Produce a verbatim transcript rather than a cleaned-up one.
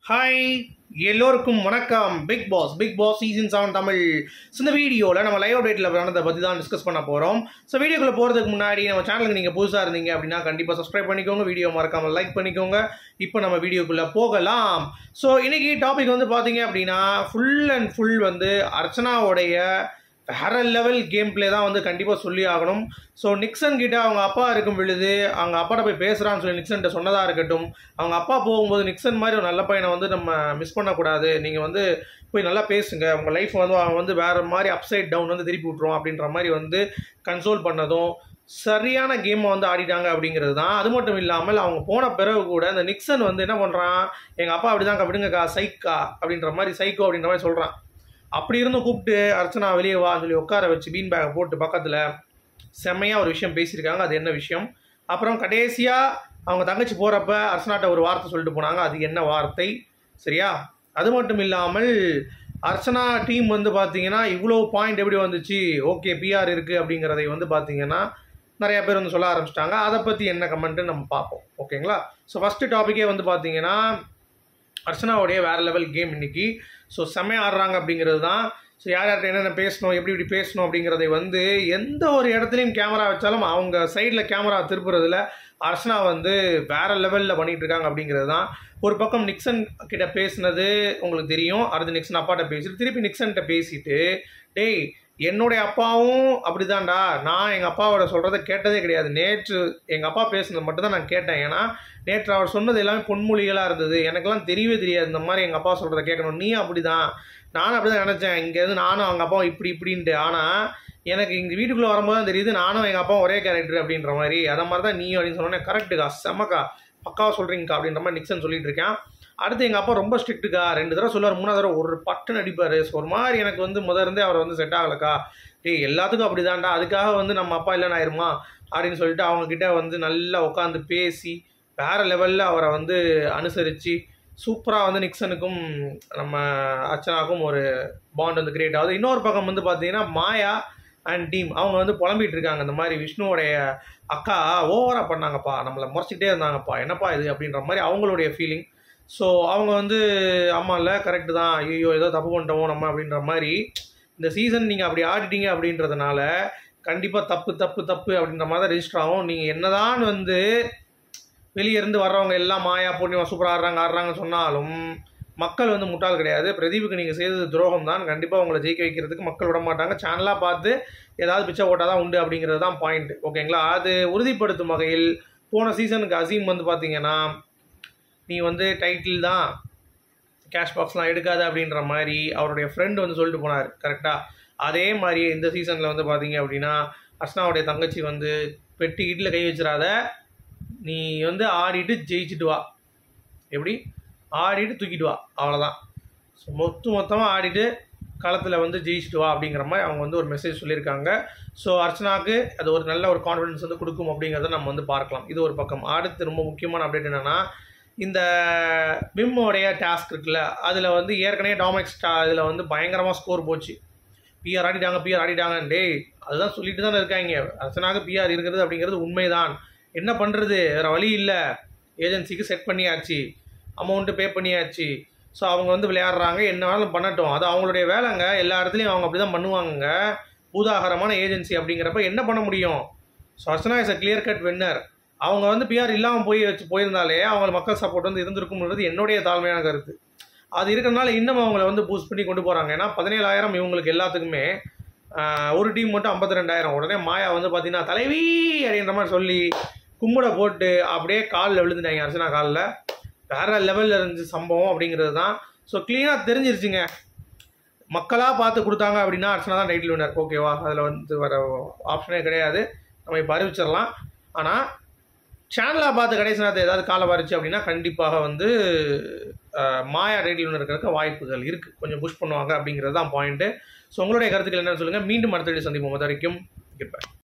Hi எல்லோருக்கும் வணக்கம். Bigg Boss Bigg Boss season seven Tamil. So இந்த வீடியோவில் நம்ம லைவ் அப்டேட்டில் நடந்ததை பற்றி தான் டிஸ்கஸ் பண்ண போகிறோம். ஸோ வீடியோக்குள்ளே போகிறதுக்கு முன்னாடி நம்ம சேனலுக்கு நீங்கள் புதுசாக இருந்தீங்க அப்படின்னா கண்டிப்பாக சப்ஸ்கிரைப் பண்ணிக்கோங்க, வீடியோ மறக்காமல் லைக் பண்ணிக்கோங்க. இப்போ நம்ம வீடியோக்குள்ளே போகலாம். ஸோ இன்றைக்கி டாபிக் வந்து பார்த்தீங்க அப்படின்னா ஃபுல் அண்ட் ஃபுல் வந்து அர்ச்சனாவுடைய வேற லெவல் கேம் பிளே தான் வந்து கண்டிப்பாக சொல்லி ஆகணும். ஸோ நிக்சன் கிட்ட அவங்க அப்பா இருக்கும் பொழுது அவங்க அப்பாட்ட போய் பேசுகிறான்னு சொல்லி நிக்சன்கிட்ட சொன்னதாக இருக்கட்டும். அவங்க அப்பா போகும்போது நிக்சன் மாதிரி ஒரு நல்ல பையனை வந்து நம்ம மிஸ் பண்ணக்கூடாது, நீங்கள் வந்து போய் நல்லா பேசுங்க, உங்கள் லைஃப் வந்து அவன் வந்து வேறு மாதிரி அப்சைட் டவுன் வந்து திருப்பி விட்ருவோம் அப்படின்ற மாதிரி வந்து கன்சோல் பண்ணதும் சரியான கேமை வந்து ஆடிட்டாங்க அப்படிங்கிறது தான். அது மட்டும் இல்லாமல் அவங்க போன பிறகு கூட இந்த நிக்சன் வந்து என்ன பண்ணுறான், எங்கள் அப்பா அப்படி தாங்க விடுங்கக்கா சைக்கா அப்படின்ற மாதிரி சைக்கோ அப்படின்ற மாதிரி சொல்கிறான். அப்படி இருந்து கூப்பிட்டு அர்ச்சனா வெளியே வா சொல்லி உட்கார வச்சு பீன் பேக்கை போட்டு பக்கத்தில் செம்மையாக ஒரு விஷயம் பேசியிருக்காங்க. அது என்ன விஷயம்? அப்புறம் கடைசியாக அவங்க தங்கச்சி போகிறப்ப அர்ச்சனாட்ட ஒரு வார்த்தை சொல்லிட்டு போனாங்க. அது என்ன வார்த்தை? சரியா? அது மட்டும் இல்லாமல் அர்ச்சனா டீம் வந்து பார்த்தீங்கன்னா இவ்வளோ பாயிண்ட் எப்படி வந்துச்சு, ஓகே பிஆர் இருக்குது அப்படிங்கிறதை வந்து பார்த்தீங்கன்னா நிறையா பேர் வந்து சொல்ல ஆரம்பிச்சிட்டாங்க. அதை பற்றி என்ன கமெண்ட்டு நம்ம பார்ப்போம். ஓகேங்களா? ஸோ ஃபஸ்ட்டு டாப்பிக்கே வந்து பார்த்தீங்கன்னா அர்ச்சனாவுடைய வேறு லெவல் கேம் இன்றைக்கி. ஸோ செம்மையாக ஆடுறாங்க அப்படிங்கிறது தான். ஸோ யார் யார்கிட்ட என்னென்ன பேசணும், எப்படி இப்படி பேசணும் அப்படிங்கிறதை வந்து எந்த ஒரு இடத்துலையும் கேமரா வச்சாலும் அவங்க சைடில் கேமரா திருப்புறதுல அர்ச்சனா வந்து வேறு லெவலில் பண்ணிகிட்டு இருக்காங்க அப்படிங்கிறது தான். ஒரு பக்கம் நிக்சன் கிட்ட பேசினது உங்களுக்கு தெரியும், அடுத்து நிக்சன் அப்பாட்ட பேசிட்டு திருப்பி நிக்சன்கிட்ட பேசிட்டு, டேய் என்னுடைய அப்பாவும் அப்படி தான்டா, நான் எங்கள் அப்பாவோட சொல்கிறத கேட்டதே கிடையாது, நேற்று எங்கள் அப்பா பேசுனது மட்டும்தான் நான் கேட்டேன், ஏன்னா நேற்று அவர் சொன்னது எல்லாமே பொன்மொழிகளாக இருந்தது, எனக்கெல்லாம் தெரியவே தெரியாது இந்த மாதிரி எங்கள் அப்பா சொல்கிறத கேட்கணும், நீ அப்படி தான், நானும் அப்படி தான் நினச்சேன், இங்கேருந்து நானும் அவங்க அப்பாவும் இப்படி இப்படின்ட்டு, ஆனால் எனக்கு இங்கே வீட்டுக்குள்ளே வரும்போது தான் தெரியுது நானும் எங்கள் அப்பாவும் ஒரே கேரக்டர் அப்படின்ற மாதிரி, அதை மாதிரி தான் நீயும் அப்படின்னு சொன்னோன்னே கரெக்டுக்கா செம்மக்கா பக்காவாக சொல்கிறீங்கக்கா அப்படின்ற மாதிரி நிக்சன் சொல்லிட்டு இருக்கேன். அடுத்து எங்கள் அப்பா ரொம்ப ஸ்ட்ரிக்ட்டுக்கா, ரெண்டு தடவை சொல்லுவார், மூணாவது தடவை ஒரு பட்டு நடிப்பார். ஸோ ஒரு மாதிரி எனக்கு வந்து முதல் இருந்தே அவர் வந்து செட் ஆகலக்கா, டேய் எல்லாத்துக்கும் அப்படி தான்டா, அதுக்காக வந்து நம்ம அப்பா இல்லைன்னு ஆயிருமா அப்படின்னு சொல்லிட்டு அவங்கக்கிட்ட வந்து நல்லா உட்காந்து பேசி வேறு லெவலில் அவரை வந்து அனுசரித்து சூப்பராக வந்து நிக்சனுக்கும் நம்ம அர்ச்சனாவுக்கும் ஒரு பாண்ட் வந்து கிரியேட் ஆகுது. இன்னொரு பக்கம் வந்து பார்த்தீங்கன்னா மாயா அண்ட் டீம் அவங்க வந்து புலம்பிகிட்டு இருக்காங்க, இந்த மாதிரி விஷ்ணுவோடைய அக்கா ஓவராக பண்ணாங்கப்பா, நம்மளை முறைச்சிக்கிட்டே இருந்தாங்கப்பா, என்னப்பா இது அப்படின்ற மாதிரி அவங்களுடைய ஃபீலிங். ஸோ அவங்க வந்து அம்மா இல்லை கரெக்டு தான், ஐயோ ஏதோ தப்பு பண்ணிட்டோம் நம்ம அப்படின்ற மாதிரி இந்த சீசன் நீங்கள் அப்படி ஆடிட்டீங்க அப்படின்றதுனால கண்டிப்பாக தப்பு தப்பு தப்பு அப்படின்ற மாதிரி தான் ரெஜிஸ்டர் ஆகும். நீங்கள் என்னதான் வந்து வெளியே இருந்து வர்றவங்க எல்லாம் மாயா பூர்ணிமா சூப்பராக ஆடுறாங்க ஆடுறாங்கன்னு சொன்னாலும் மக்கள் வந்து முட்டாள் கிடையாது. பிரதீப்புக்கு நீங்கள் செய்தது துரோகம் தான், கண்டிப்பாக உங்களை ஜெயிக்க வைக்கிறதுக்கு மக்கள் விட மாட்டாங்க. சேனலாக பார்த்து ஏதாவது பிச்சை ஓட்டால் தான் உண்டு அப்படிங்கிறது தான் பாயிண்ட். ஓகேங்களா? அது உறுதிப்படுத்தும் வகையில் போன சீசனுக்கு அசீம் வந்து பார்த்தீங்கன்னா நீ வந்து டைட்டில் தான் கேஷ் பாக்ஸ்லாம் எடுக்காத அப்படின்ற மாதிரி அவருடைய ஃப்ரெண்டு வந்து சொல்லிட்டு போனார். கரெக்டாக அதே மாதிரியே இந்த சீசனில் வந்து பார்த்தீங்க அப்படின்னா அர்ச்சனாவுடைய தங்கச்சி வந்து பெட்டி கிட்டில் கை வச்சிடாத, நீ வந்து ஆடிட்டு ஜெயிச்சுட்டு வா, எப்படி ஆடிட்டு தூக்கிட்டு வா, அவ்வளோதான். ஸோ மொத்த மொத்தமாக ஆடிட்டு களத்தில் வந்து ஜெயிச்சுட்டு வா அப்படிங்கிற மாதிரி அவங்க வந்து ஒரு மெசேஜ் சொல்லியிருக்காங்க. ஸோ அர்ச்சனாவுக்கு அது ஒரு நல்ல ஒரு கான்ஃபிடன்ஸ் வந்து கொடுக்கும் அப்படிங்கிறத நம்ம வந்து பார்க்கலாம். இது ஒரு பக்கம். அடுத்து ரொம்ப முக்கியமான அப்டேட் என்னென்னா, இந்த விம்மோடைய டாஸ்க் இருக்குல்ல, அதில் வந்து ஏற்கனவே டாமினிக் ஸ்டா இதில் வந்து பயங்கரமாக ஸ்கோர் போச்சு, பிஆர் ஆடிட்டாங்க பிஆர் ஆடிட்டாங்க டே அதுதான் சொல்லிட்டு தானே இருக்காங்க. அர்ச்சனாவுக்கு பிஆர் இருக்கிறது அப்படிங்கிறது உண்மைதான், என்ன பண்ணுறது, வேறு வழி இல்லை, ஏஜென்சிக்கு செட் பண்ணியாச்சு, அமௌண்ட்டு பே பண்ணியாச்சு, ஸோ அவங்க வந்து விளையாடுறாங்க, என்ன வேணாலும் பண்ணட்டும், அது அவங்களுடைய வேலைங்க, எல்லா இடத்துலையும் அவங்க அப்படி தான் பண்ணுவாங்க, பூதாகரமான ஏஜென்சி அப்படிங்கிறப்ப என்ன பண்ண முடியும். So Archana is a clear cut winner. அவங்க வந்து பிஆர் இல்லாமல் போய் வச்சு போயிருந்தாலே அவங்க மக்கள் சப்போர்ட் வந்து இருந்திருக்கும்ன்றது என்னுடைய தாழ்மையான கருத்து. அது இருக்கிறனால இன்னும் அவங்கள வந்து பூஸ்ட் பண்ணி கொண்டு போகிறாங்க. ஏன்னா பதினேழாயிரம் இவங்களுக்கு எல்லாத்துக்குமே, ஒரு டீம் மட்டும் ஐம்பத்தி ரெண்டாயிரம். உடனே மாயா வந்து பார்த்தீங்கன்னா தலைவி அப்படின்ற மாதிரி சொல்லி கும்பிட போட்டு அப்படியே காலில் விழுந்துட்டாங்க அர்ச்சனா காலில். வேறு லெவலில் இருந்துச்சு சம்பவம் அப்படிங்கிறது தான். ஸோ க்ளீனாக தெரிஞ்சிருச்சுங்க, மக்களாக பார்த்து கொடுத்தாங்க அப்படின்னா அர்ச்சனா தான் டைட்டில் வின்னர். ஓகேவா? அதில் வந்து வர ஆப்ஷனே கிடையாது, நம்ம இப்போ அறிவிச்சிடலாம். ஆனால் சேனலாக பார்த்து கடைசி நேரத்தை ஏதாவது காலை வரைச்சு அப்படின்னா கண்டிப்பாக வந்து மாயா டைட்டில் வின்னர் இருக்கிறதுக்கு வாய்ப்புகள் இருக்குது, கொஞ்சம் புஷ் பண்ணுவாங்க அப்படிங்கிறது தான் பாயிண்ட்டு. ஸோ உங்களுடைய கருத்துக்கள் என்னன்னு சொல்லுங்கள். மீண்டும் அடுத்த வீடியோ சந்திப்போம். அது வரைக்கும் குட் பை.